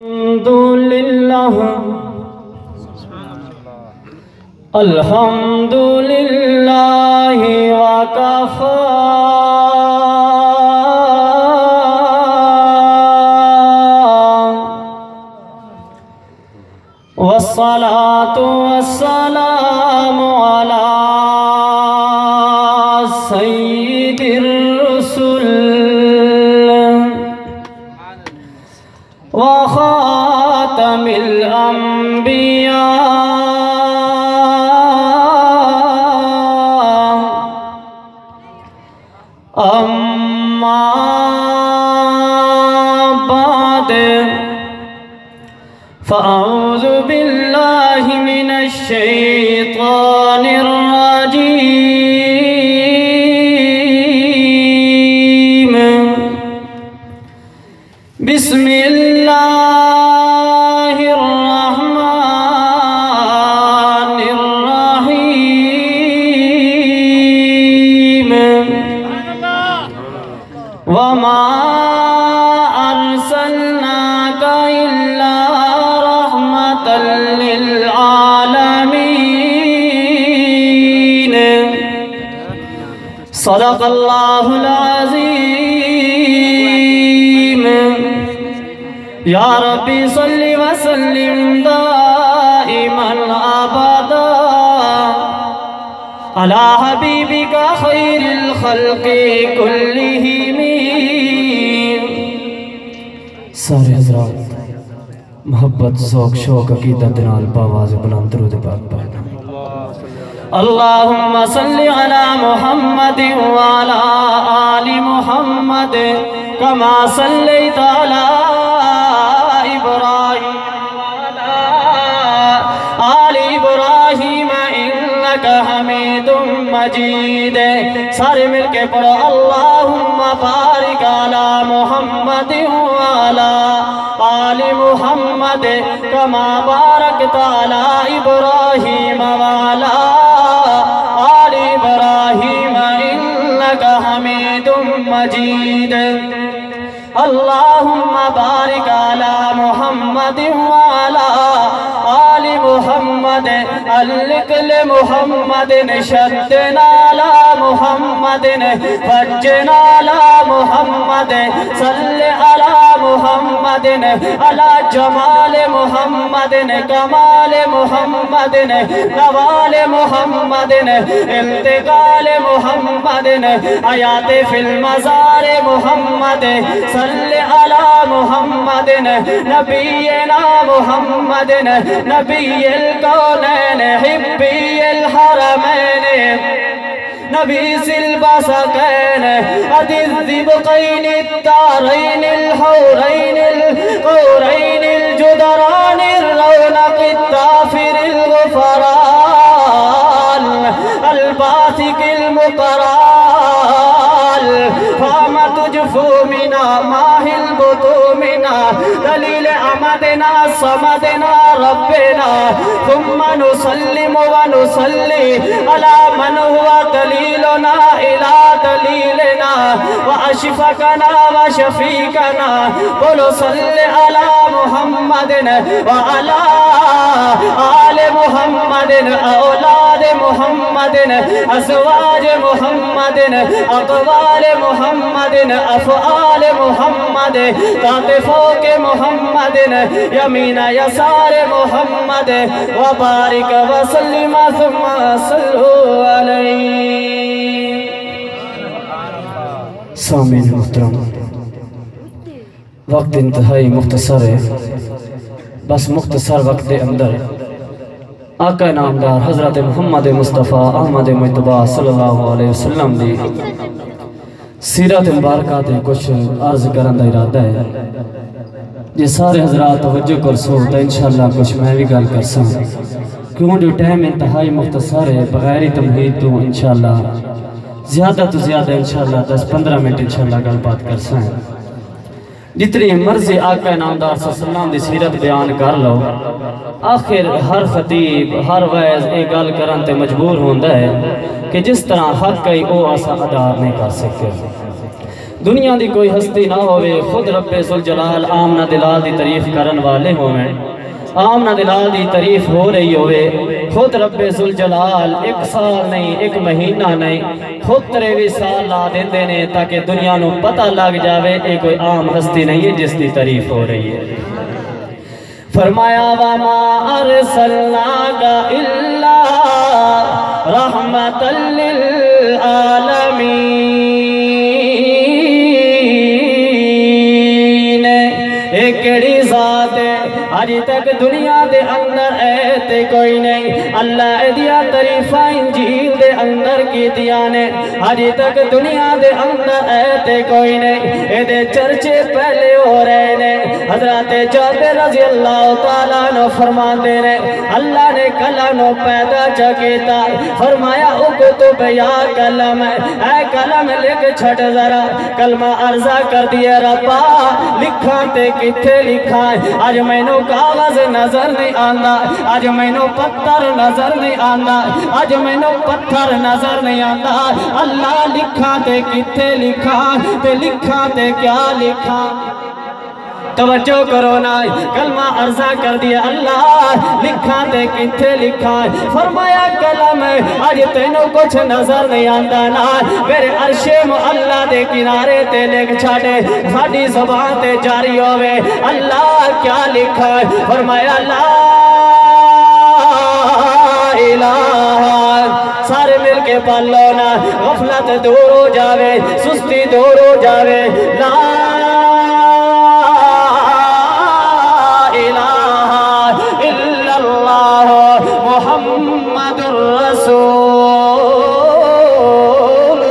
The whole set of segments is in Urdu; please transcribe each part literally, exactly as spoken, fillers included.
الحمدللہ الحمدللہ وکفا والصلاة والسلام على سيد الرسل وخاتم الأنبياء أما بعد فأعوذ بالله من الشيطان الرجيم بسم الله الرحمن الرحيم وما أرسلناك إلا رحمة للعالمين صدق الله العظيم يا ربي صل وسلم دائما أبدا على حبيبك خير الخلق كلهم. سارے حضرات محبت ذوق شوق عقیدت نال باواز بلند درود پاک پڑھنا. اللہم صلی علی محمد وعلی آل محمد کما صلیت علی ابراہیم وعلی آل ابراہیم انک حمید مجید. سارے مل کے پڑھو اللہم بارک علی محمد وعلی آل محمد کما بارکت علی ابراہیم وعلی آل ابراہیم انک حمید مجید. اللہم بارک علی محمد وعلی آل محمد علق لمحمد شدنا علی محمد فجنا علی محمد صلی علی محمد علی جمال محمد کمال محمد نوال محمد انتقال محمد حیات فی المزار محمد صلی علی محمد نبینا محمد نبی الکونین حبی الحرمین نبی البسقین عدی الذبقین الدارین الحورین القورین الجدران الرونق التافر الغفران الباسق المقرال فاما تجفو منا ماہ البطومنا دلیل عمدنا صمدنا ربنا ثم نسلم ونسلی على من هو دلیلنا الى دلیلنا واشفقنا وشفیقنا قل صلی علی محمد وعلى آل محمد اولاد محمد ازواج محمد اقوال محمد افعال محمد ذات فوق محمد یمین یسار محمد وبارک وسلم ثم صلو علیہ. سامعین محترم وقت انتہائی مختصر ہے. بس مختصر وقت دے اندر آقا نامدار حضرت محمد مصطفیٰ احمد مجتبیٰ صلی اللہ علیہ وسلم دی سیرت مبارکہ تے کچھ عرض کرن دا ارادہ ہے. جی سارے حضرات توجہ کر سو تو انشاءاللہ کچھ میں بھی گل کر سوں کیوں جو ٹائم انتہائی مختصر ہے. بغیر تمہید تو انشاءاللہ زیادہ تو زیادہ انشاءاللہ دس پندرہ منٹ انشاءاللہ گل بات کر سوں. جتنی مرضی آقا نامدار صلی اللہ علیہ وسلم دی سیرت بیان کر لو آخر ہر خطیب ہر وعظ ایک گل کرن تے مجبور ہوندا ہے کہ جس طرح حق کئی او آسا ادا نہیں کر سکتے. دنیا دی کوئی ہستی نہ ہوئے خود رب ذوالجلال آمنہ دلال دی تعریف کرن والے ہوئے آمنہ دلال دی تعریف ہو رہی ہوئے خود رب ذوالجلال ایک سال نہیں ایک مہینہ نہیں خود تریوی سال لا دیندے نے تاکہ دنیا نو پتہ لگ جاوے ایک کوئی عام ہستی نہیں ہے جس دی تعریف ہو رہی ہے فرمایا وَمَا أَرْسَلْنَاكَ إِلَّا رَحْمَةً لِلْعَالَمِينَ ایکڑی ذات ہے آج تک دنیا دے اندر ایتے کوئی نہیں اللہ دیا تعریفہ انجیل دے اندر کی دیانے آج تک دنیا دے اندر ایتے کوئی نہیں اے دے چرچے پہلے ہو رہے نے حضرت جابر رضی اللہ تعالیٰ نے فرمان دے رہے اللہ نے کلم پیدا چکیتا فرمایا اکتب یا کلم اے کلم لکھ چھٹ ذرا کلمہ عرضہ کر دیا ربا لکھاں تے کتھے لکھائیں آج میں نو کاغذ نظر نہیں آنا آج میں نو پتھر نظر نہیں آنا آج میں نو پتھر نظر نہیں آنا اللہ لکھاں تے کتھے لکھاں تے لکھاں تے کیا لکھاں توجہ کرو نا کلمہ عرضہ کر دیا اللہ لکھاں تے کتھے لکھاں فرمایا کلم آج تینوں کچھ نظر نہیں آندہ نا میرے عرش اللہ دے کنارے تے لکھ چھاڑے ساڑھی زبان تے جاری ہوئے اللہ کیا لکھا فرمایا لا الہ سارے مل کے پالو نا غفلت دور ہو جاوے سستی دور ہو جاوے لا محمد رسول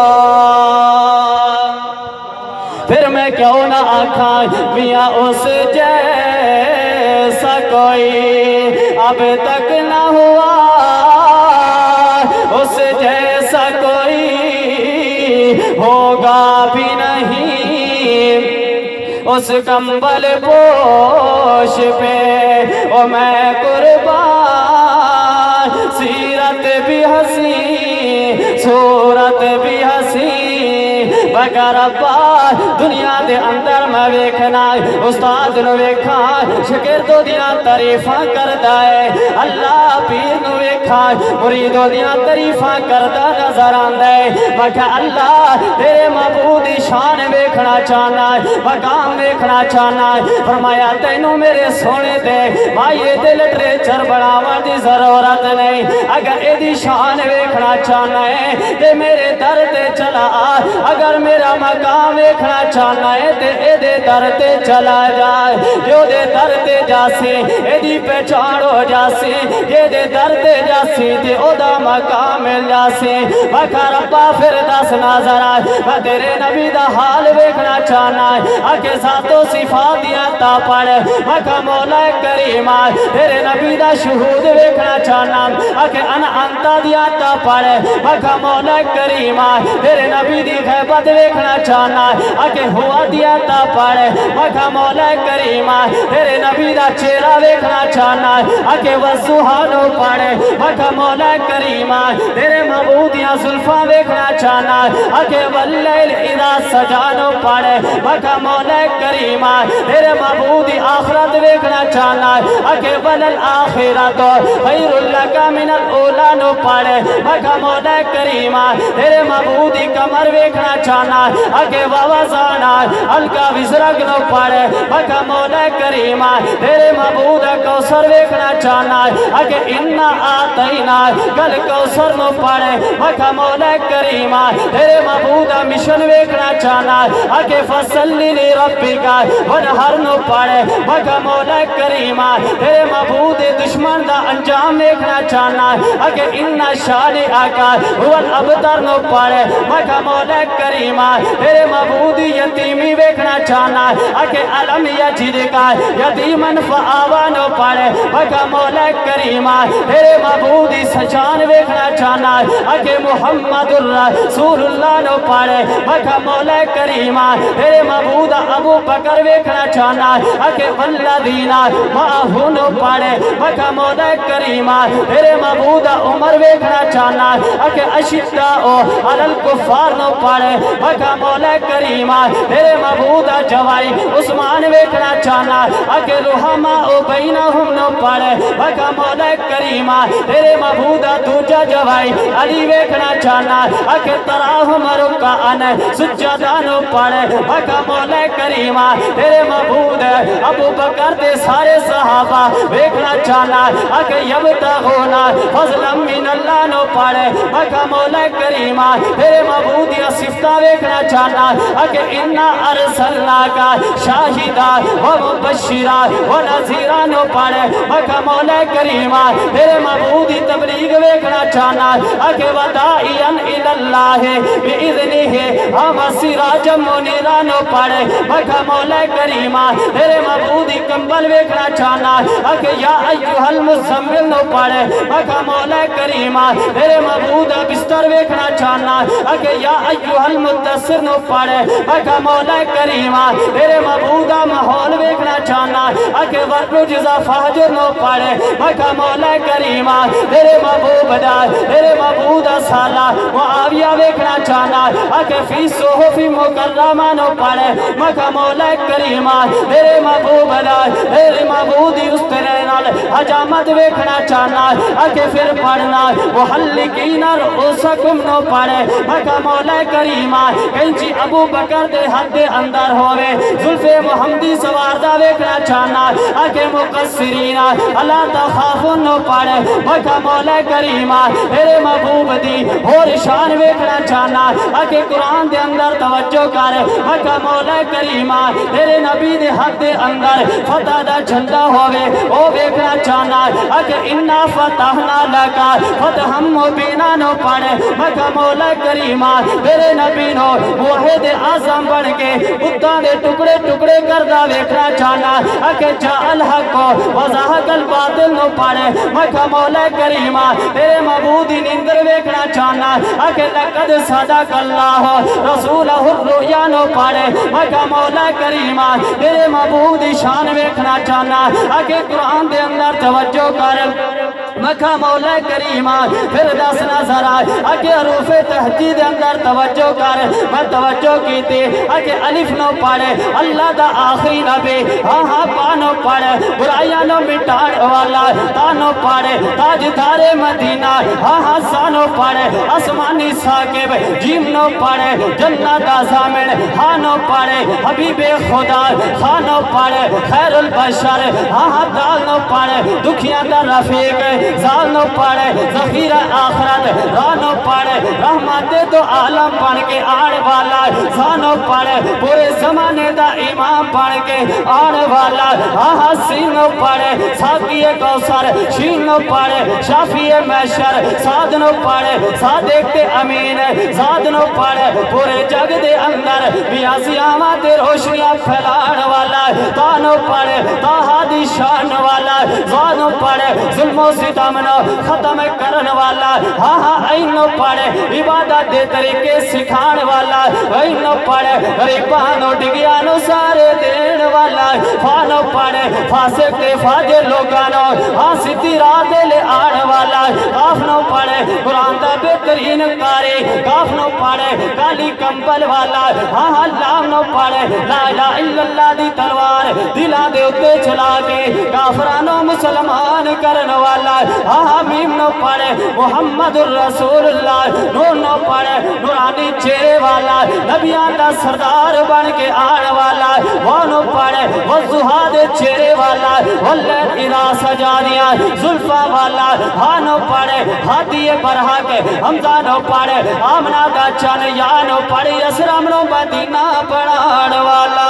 اللہ پھر میں کیوں نہ آکھاں میاں اس جیسا کوئی اب تک نہ ہوا اس جیسا کوئی ہوگا بھی نہیں اس کمبل پوش پہ او میں قربان سیرت بھی حسین صورت بھی حسین بگر ربا دنیا دے اندر میں ویکھنا استاد نو ویکھا شکردو دیا تعریفاں کردہ ہے اللہ پیر نو ویکھا مریدو دیا تعریفاں کردہ نظر آندہ ہے مکہ اللہ تیرے معبودی شان ویکھنا چاہنا ہے مقام ویکھنا چاہنا ہے فرمایا تینوں میرے سونے دے مائیے دے لٹریچر بڑھاوا دی ضرورت نہیں اگر اے دی شان ویکھنا چاہنا ہے تے میرے در تے چلا اگر میرا مقام ویکھنا چاہنا ہے تے اے دے در تے چلا جائے جو دے در تے جاسی اے دی پہچان ہو جاسی یہ دے در تے جاسی تے او دا مقام مل جاسی مکہ ربا پھر دس نظر آئے میں تیرے نبی دا حال ویکھنا چاہنا ہے آکے ذاتو صفات دیا تا پڑے مکہ مولا کریم آئے تیرے نبی دا شہود ویکھنا چاہنا آکے انا انتا دیا تا پڑے مکہ مولا کریم آئے تیرے نبی دی غیبت ویکھنا چاہنا آکے ہوا دیا تا پڑے مکہ مولا کریم آئے تیرے نبی دا چہرہ ویکھنا چاہنا آکے وزوحانو پڑے مکہ مولا کریم آئے تیرے معبودیاں ظلفہ ویکھنا چاہنا آکے واللیل اذا سجانو پڑے مکہ مولا کریم آئے تیرے معبودی آخرت ویکھنا چاہنا آکے والآخرت خیر لکا من الاولانو پڑے مکہ مولا کریم آئے تیرے معبودی کمر ویکھنا چاہنا آکے ووزانا ہلکا وزرگ نو پڑے مکہ مولا کریم آئے تیرے معبود کوثر ویکھنا چاہنا آکے انہا آتینا کل کوثر نو پڑے مکہ مولا کریم آئے تیرے معبود مشن ویکھنا چاہنا آکے فصلی لی ربی کا ونہر نو پڑے مکہ مولا کریم آئے تیرے معبود دشمن دا انجام ویکھنا چاہنا آکے انہا شانی آکا والابتر نو پڑے مکہ مولا کریم آئے تیرے معبود یتیمی ویکھنا چاہنا آکے علم یجید کا یتیمن فآوانو پڑے مکہ مولا کریم آئے تیرے معبود سجان ویکھنا چاہنا آکے محمد رسول اللہ نو پڑے مکہ مولا کریم آئے تیرے معبود ابو بکر ویکھنا چاہنا آکے والذین معاہو نو پڑے مکہ مولا کریم آئے تیرے معبود عمر ویکھنا چاہنا آکے اشداؤ علی الکفار نو پڑے مکہ مولا کریمہ تیرے مبودہ جوائی عثمان ویکھنا چاہنا اکے رحمہ او بینہم نو پڑے مکہ مولا کریمہ تیرے مبودہ دوجہ جوائی علی ویکھنا چاہنا اکے تراہم رکعن سجدانو پڑے مکہ مولا کریمہ تیرے مبود ابو بکر دے سارے صحابہ ویکھنا چاہنا اکے یبتغونا فضلا من اللہ نو پڑے مکہ مولا کریمہ تیرے مبودی صفتہ ویکھنا چاہنا اکے انا ارسلنا کا شاہدہ و مبشرہ و نذیرہ نو پڑے مکہ مولا کریمہ تیرے مبودی تبلیغ ویکھنا چاہنا اکے ودائیاً الاللہ بإذنہ ہم سراج منیرہ نو پڑے مکہ مولا کریمہ تیرے مبودی کمبل ویکھنا چاہنا اکے یا ایوہ المزمل نو پڑے مکہ مولا کریمہ تیرے مبودہ بستر ویکھنا چاہنا اکے یا ایوہ المدثر نو پڑے مکہ مولا کریمہ تیرے مبودہ محول ویکھنا چاہنا اکے ورنجزہ فاجر نو پڑے مکہ مولا کریمہ تیرے مبودہ تیرے مبودہ سالہ معاویہ ویکھنا چاہنا اکے فی صحفی مکرمہ نو پڑے مکہ مولا کریمہ تیرے مبودہ تیرے مبودی اس ترینال حجامت ویکھنا چاہنا اکے پھر پڑھنا محلقین رؤسکم نو پڑے مکہ مولا کریمہ کینچی ابو بکر دے حد اندر ہوئے ظلف محمدی سواردہ ویکھنا چاہنا اکے مقصرین اللہ تخافن نو پڑے مکہ مولا کریمہ تیرے محبوب دی اور شان ویکھنا چاہنا اکے قرآن دے اندر توجہ کرے مکہ مولا کریمہ تیرے نبی دے حد اندر فتح دا جھنڈا ہوئے او ویکھنا چاہنا اکے انا فتحنا لکا فتح مبینہ نو پڑے مکہ مولا کریمہ تیرے نبی نو موحد اعظم بڑھ کے بتاں دے ٹکڑے ٹکڑے کردہ ویکھنا چاہنا اکے جا الحق کو وضاحق الباطل نو پڑے مکہ مولا کریمہ تیرے مبودی نندر ویکھنا چاہنا اکے لقد صدق اللہ رسولہ الرؤیا نو پڑے مکہ مولا کریمہ تیرے مبودی شان ویکھنا چاہنا اکے قرآن دے اندر توجہ کر مکہ مولا کریمہ پھر دس نظر آئے اکے حروف تحجید اندر توجہ کر میں توجہ کی تھی اکے الف نو پڑے اللہ دا آخری نبی ہاں ہاں پانو پڑے برائیاں نو مٹاڑ والا تانو پڑے تاجدار مدینہ ہاں ہاں سانو پڑے اسمانی ساکب جیم نو پڑے جنت آزامن ہانو پڑے حبیب خدا خانو پڑے خیر البشر ہاں ہاں دال نو پڑے دکھیاں دا رفیق زال نو پڑے ذخیرہ آخرت رانو پڑے رحمت تو عالم پڑھ کے آڑ والا زانو پڑے پورے زمانے دا امام پڑھ کے آڑ والا آہا سینو پڑے ساقی کوثر شینو پڑے شافی محشر سادنو پڑے صادق تے امین زادنو پڑے پورے جگ دے اندر بیاسی آمات روشنیاں پھیلاڑ والا تانو پڑے تاہا دی شان والا زانو پڑے ظلم و ستمنو ختم کرن والا ہاں ہاں اینو پڑے عبادت دے طریقے سکھان والا اینو پڑے غریبانو ڈگیانو سارے دین والا فانو پڑے فاسق تے فاجر لوگانو ہاں ستی رات لے آڑ والا کافنو پڑے قرآن دا بہترین کاری کافنو پڑے کالی کمبل والا ہاں ہاں لامنو پڑے لا الہ الا اللہ دی تلوار دلہ دے اتے چلا کے کافرانو مسلمان کرن والا ہاں ہاں میم نو پڑے محمد الرسول اللہ نور نو پڑے نورانی چہرے والا نبیان دا سردار بن کے آن والا وہ نو پڑے وہ زہاد چہرے والا واللین اذا سجادیاں ظلفہ والا ہاں نو پڑے ہاتھی برہا کے حمزہ نو پڑے آمنہ دا چن یا نو پڑے اسرام نو مدینہ پڑھاڑ والا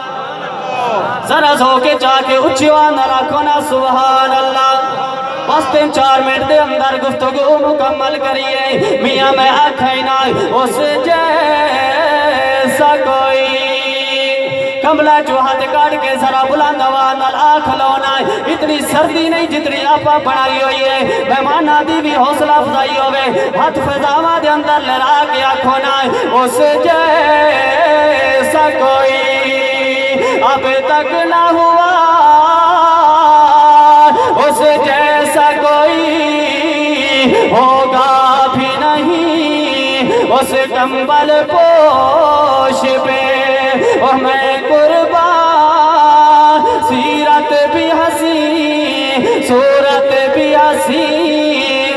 ذرا سو کے جا کے اچھوان رکھونا سبحان اللہ بس تین چار منٹ دے اندر گفتگو مکمل کریے میاں میں آکھائنا اس جیسا کوئی کملہ جو ہاتھ کاٹ کے ذرا بلند آواز آنکھ لونا اتنی سردی نہیں جتنی آپا بڑھائی ہوئی ہے مہمانہ دی بھی حوصلہ افزائی ہوئے ہاتھ فضاوہ دے اندر لڑا کے آنکھونا اس جیسا کوئی اب تک نہ ہوا اس جیسا کوئی ہوگا بھی نہیں اس کمبل پو وہ میں قربان سیرت بھی حسین صورت بھی حسین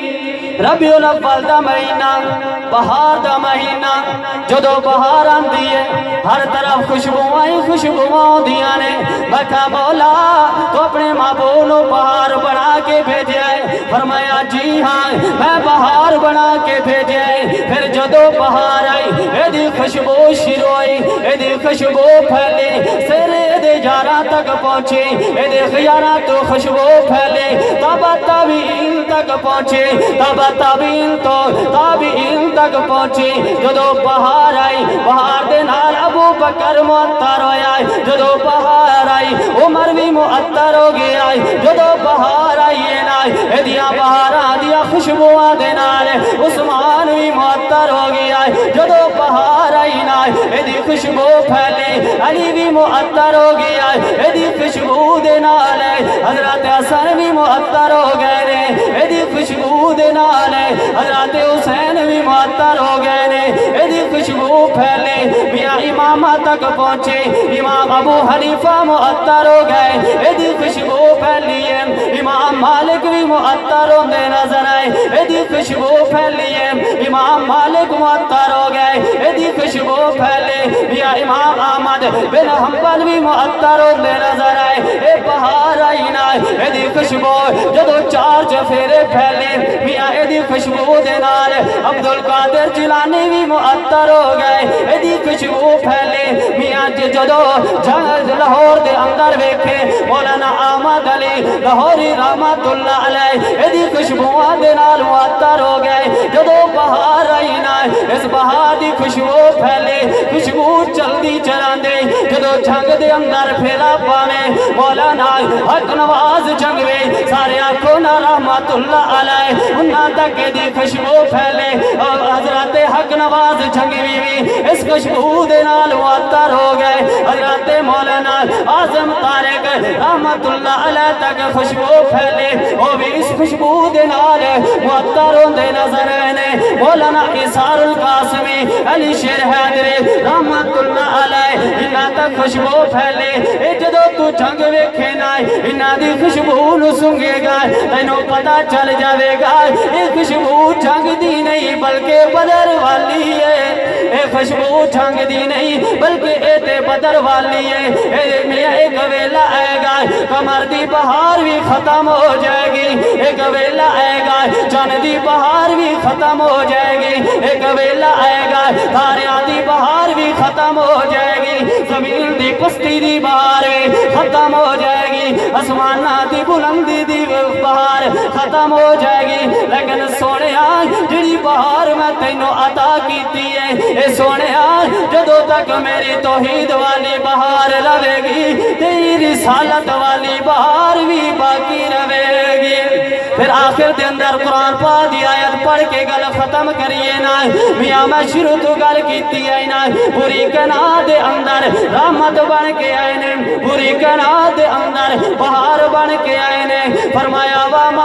ربیع الاول دا مہینہ بہار دا مہینہ جدو بہار آندی ہے ہر طرف خوشبوئیں خوشبوئیں دیاں نے میں کہا مولا تو اپنے محبوب بہار بنا کے بھیجے فرمایا جی ہاں میں بہار بنا کے بھیجے پھر جدو بہار آئی ایدی خوشبو شروع آئی ایدی خوشبو پھیلے سر ایدی جارہ تک پہنچے ایدی خیارہ تو خوشبو پھیلے تابہ تابعین تک پہنچے تابہ تابعین تو تابعین تک پہنچے جدو بہار آئی بہار دے نال ابو بکر معطر ہویا جدو بہار آئی عمر بھی معطر ہو گیا جدو بہار آئی ایدیاں بہاراں دیا خوشبوئیں دے نال عثمان بھی معطر ہو گیا جدو بہار آئی نا ایدی خوشبو پھیلے علی بھی معطر ہو گیا ایدی خوشبو دے نال حضرت حسن بھی معطر ہو گئے نے ایدی خوشبو دے نال حضرت حسین بھی معطر ہو گئے نے ایدی خوشبو پھیلے میاں امامہ تک پہنچے امام ابو حنیفہ معطر ہو گئے ایدی خوشبو پھیلی ہے امام مالک بھی معطر ہوندے نظر آئے ایدی خوشبو پھیلی ہے امام مالک معطر ہو گئے ایدی خوشبو پھیلے میاں امام احمد بن حنبل بھی معطر ہوندے نظر آئے اے بہار آئی نا ایدی خوشبو جدو چار چفیرے پھیلے میاں ایدی خوشبو دے نال عبدالقادر جیلانی بھی معطر ہو گئے ایدی خوشبو پھیلے میاں جدو لاہور دے اندر ویکھے مولانا احمد علی لاہوری رحمت اللہ علیہ ایدی خوشبوئیں دے نال معطر ہو گئے جدو بہار آئی نا اس بہار دی خوشبو پھیلے خوشبو چل دی چلان دے جدو جھنگ دے اندر پھیلا پانے مولانا حق نواز جھنگوے سارے آنکھوں نا رحمت اللہ علیہ انہاں تک دی خوشبو پھیلے اور حضرت حق نواز جھنگوی بھی اس خوشبو دے نال معطر ہو گئے حضرت مولانا عاظم طارق رحمت اللہ علیہ تک خوشبو پھیلے وہ بھی اس خوشبو دے نال معطر ہوندے نظر آنے مولانا عیسار القاسمی علی شیر حیدری رحمت اللہ علیہ انہاں تک خوشبو پھیلے اے جدو تو جھنگ ویکھے نائے انہاں دی خوشبو نو سنگے گا تینوں پتہ چل جاوے گا اے خوشبو جھنگ دی نہیں بلکہ بدر والی ہے اے خوشبو جھنگ دی نہیں بلکہ اے تے بدر والی ہے اے میاں ایک ویلا آئے گا کمر دی بہار بھی ختم ہو جائے گی ایک ویلا آئے گا چاند دی بہار بھی ختم ہو جائے گی ایک ویلا آئے گا تاریاں دی بہار بھی ختم ہو جائے گی زمین دی پستی دی بہار بھی ختم ہو جائے گی آسمانہ دی بلندی دی بہار ختم ہو جائے گی لیکن سونے آج جڑی بہار میں تینوں عطا کیتی ہے اے سونے آج جدو تک میری توحید والی بہار رہے گی تیری رسالت والی بہار بھی باقی رہے گی پھر آخر دے اندر قرآن پا دی آیت پڑھ کے گل ختم کریے نا میاں میں شروع تو گل کیتی ہے نا پوری کنا دے اندر رحمت بن کے آئے نے پوری کنا دے اندر بہار بن کے آئے نے فرمایا وَمَا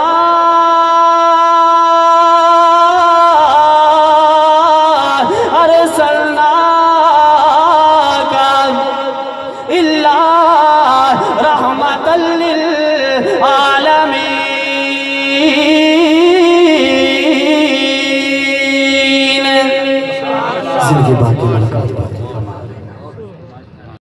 أَرْسَلْنَاكَ إِلَّا رَحْمَةً لِلْعَالَمِينَ